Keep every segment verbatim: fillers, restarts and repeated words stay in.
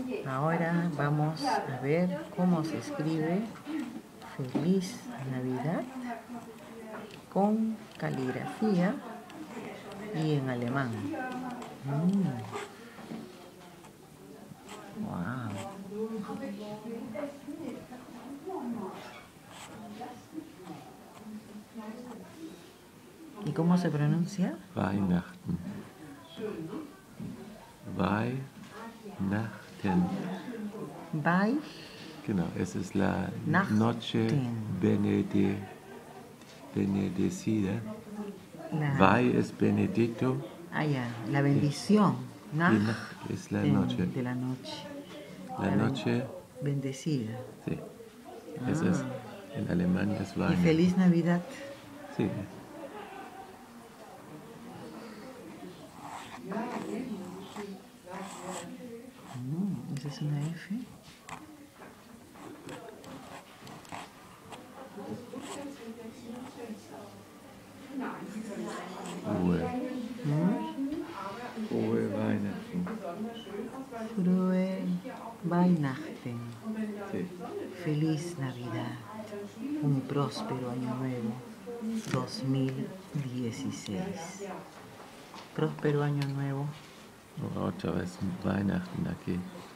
Ahora vamos a ver cómo se escribe Feliz Navidad con caligrafía y en alemán. Mm. Wow. ¿Y cómo se pronuncia? Weihnachten. Weihnachten. Weih. Genau, es ist la Nachten. Noche Benedi Benedicida. La... Weih es Benedicto. Ah, ya, la bendición. Nacht Y Nacht es la noche. de la noche. La, la noche bendecida. Sí. Ah. Eso es, en alemán es Weihnachten. ¿Y Feliz Navidad? Sí. Mm, ¿esa es una F? Frohe. ¿Mm? Frohe Weihnachten. Frohe Weihnachten. Sí. Feliz Navidad. Un próspero año nuevo. dos mil dieciséis. Próspero año nuevo. Oh, otra vez Weihnachten aquí.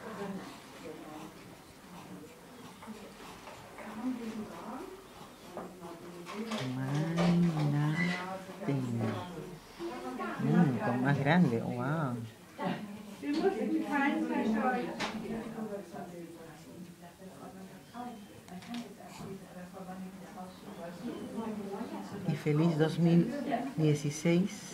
Weihnachten. Mm, con más grande. Wow. Y feliz dos mil dieciséis.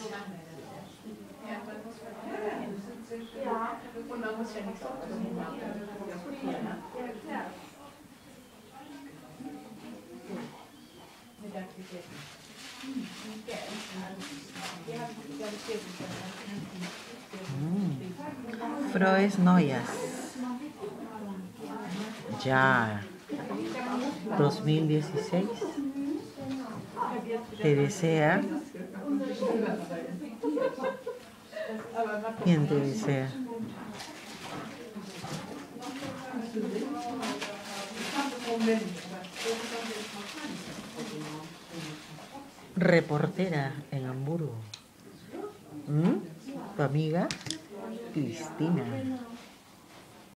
Mm. Frohes Neues. Ya. dos mil dieciséis. Te desea. ¿Quién te desea? Reportera en Hamburgo. ¿Mm? ¿Tu amiga? Cristina.